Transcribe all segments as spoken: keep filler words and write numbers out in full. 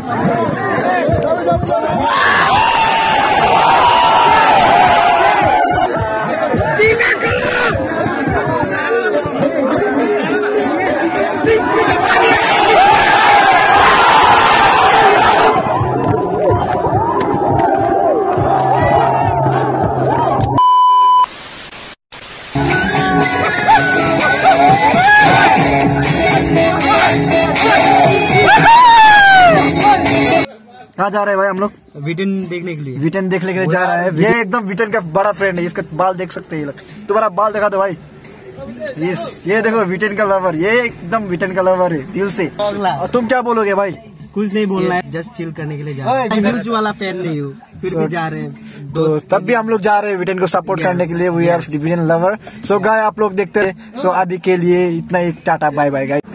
कहाँ जा रहे हैं भाई हम लोग? विटन देखने के लिए। विटन देखने के लिए जा रहा है। ये एकदम विटन का बड़ा फ्रेंड है, इसका बाल देख सकते हैं। तुम्हारा बाल दिखा दो भाई। इस ये देखो विटन का लवर, ये एकदम विटन का लवर है दिल से। और तुम क्या बोलोगे भाई? कुछ नहीं बोलना है, जस्ट चिल करने के लिए जा रहे हैं। न्यूज वाला फैन नहीं हूँ, फिर भी जा रहे हैं। तो तब भी हम लोग जा रहे हैं विटन को सपोर्ट करने के लिए। We are Vitton lover. So guy आप लोग देखते रहे। सो अभी के लिए इतना ही, टाटा बाय बाय गाय।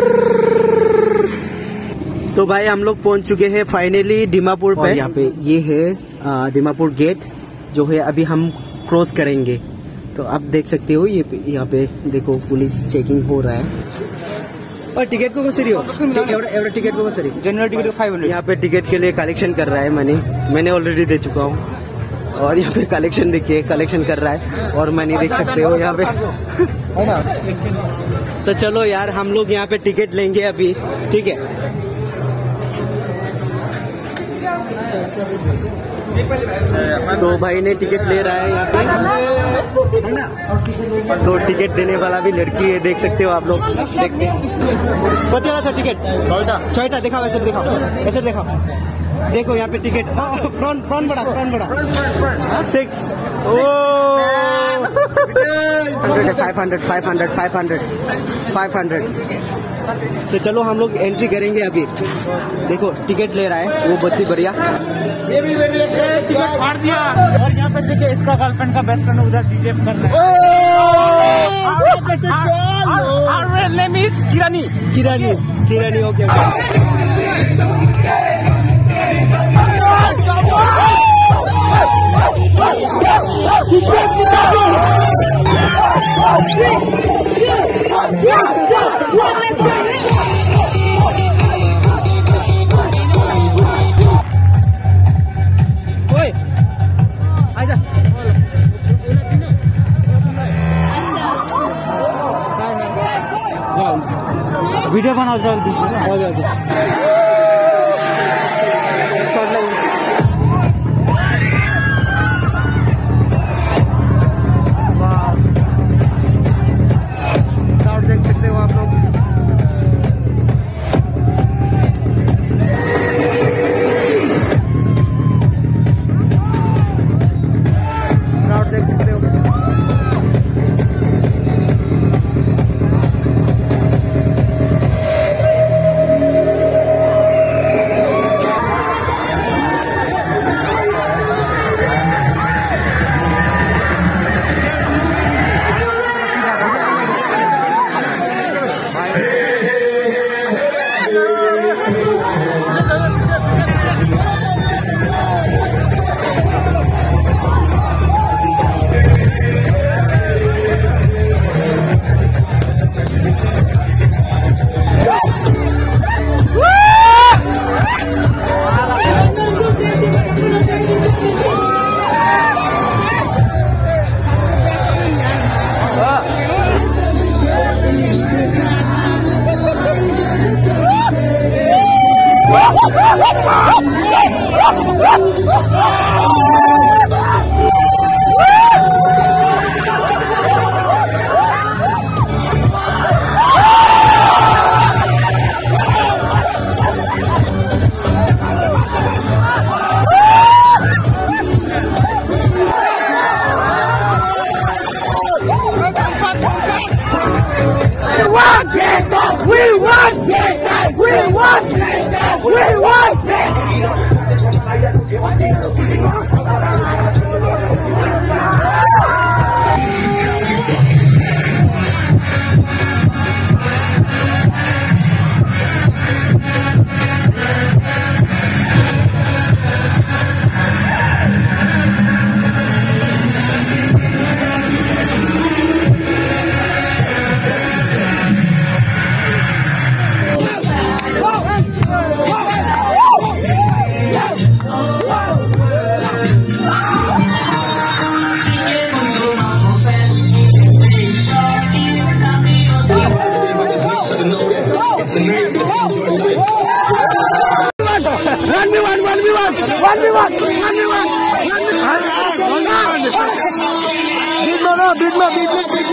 तो भाई हम लोग पहुंच चुके हैं फाइनली दीमापुर पे। यहाँ पे ये है दीमापुर गेट जो है, अभी हम क्रॉस करेंगे। तो आप देख सकते हो ये यहाँ पे देखो पुलिस चेकिंग हो रहा है। और टिकट को कसरी हो टिकट को कसरी जनरल टिकट फाइव हंड्रेड। यहाँ पे टिकट के लिए कलेक्शन कर रहा है मनी। मैंने ऑलरेडी दे चुका हूँ। और यहाँ पे कलेक्शन देखिए, कलेक्शन कर रहा है और मनी देख सकते हो यहाँ पे। तो चलो यार हम लोग यहाँ पे टिकट लेंगे अभी, ठीक है। तो भाई ने टिकट ले रहा है यहाँ पे। तो टिकट देने वाला भी लड़की है, देख सकते हो आप लोग। देखते हैं सा टिकट छोटा दिखाओ, ऐसे दिखाओ, ऐसे दिखाओ। देखो यहाँ पे टिकट फ्रंट फ्रंट बड़ा फ्रंट बड़ा six five hundred five hundred five hundred five hundred. तो चलो हम लोग एंट्री करेंगे अभी। देखो टिकट ले रहा है वो, बहुत ही बढ़िया। ये भी टिकट फाड़ दिया। और यहाँ पे देखिए इसका गर्लफ्रेंड का बेस्ट फ्रेंड उधर डीजे कर रहा है। नेम इज किरानी किरानी किरानी ओके वीडियो बनाओ जल्दी। देख सकते हो आप लोग। क्राउड देख सकते हो। We want बीच में बीच में बीच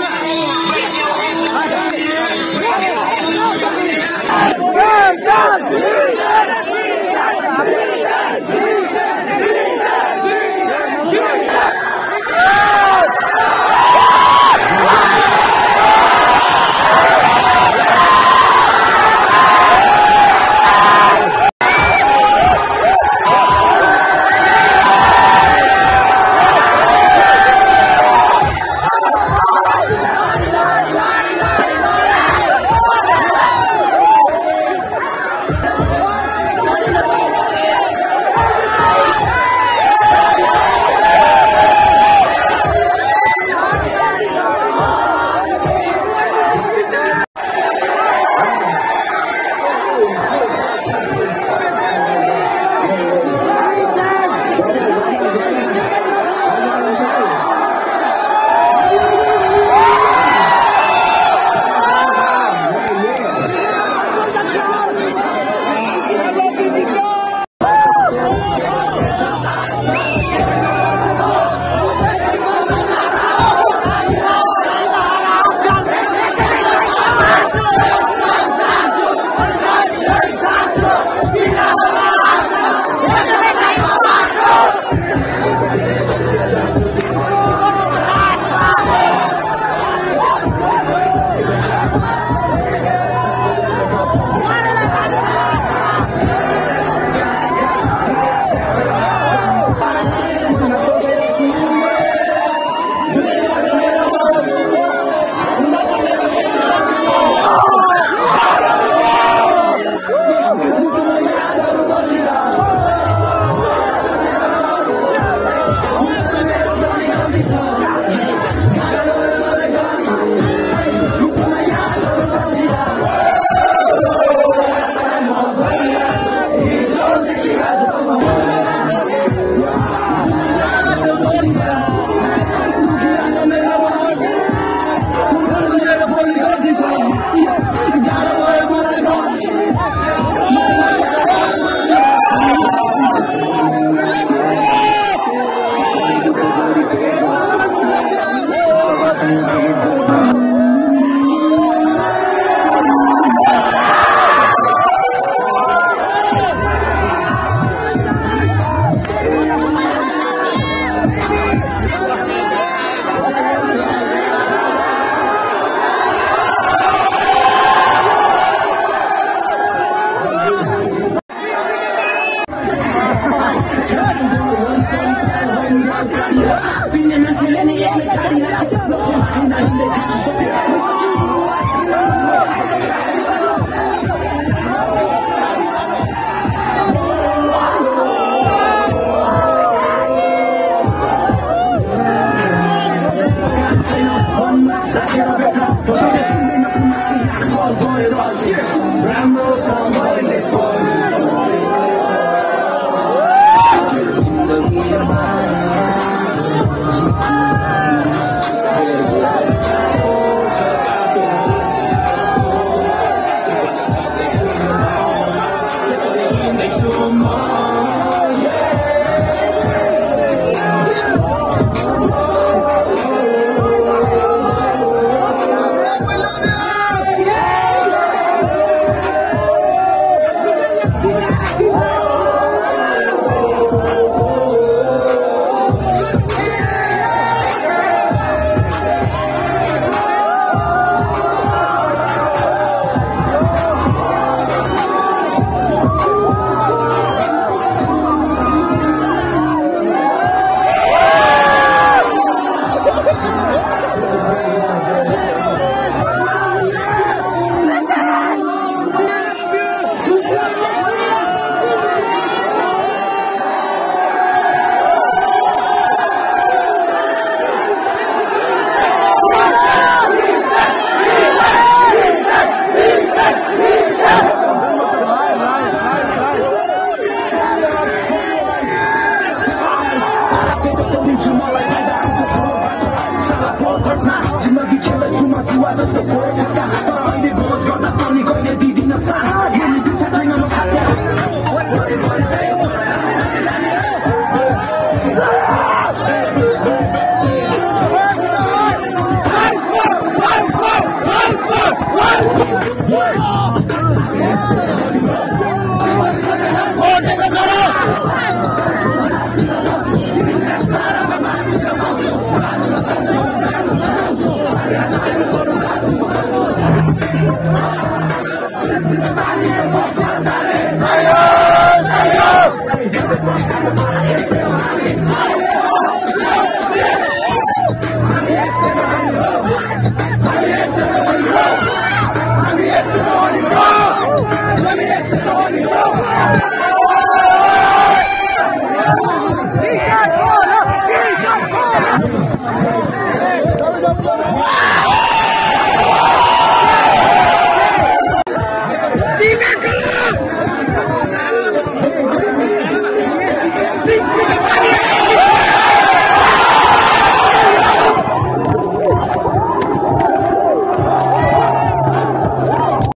है।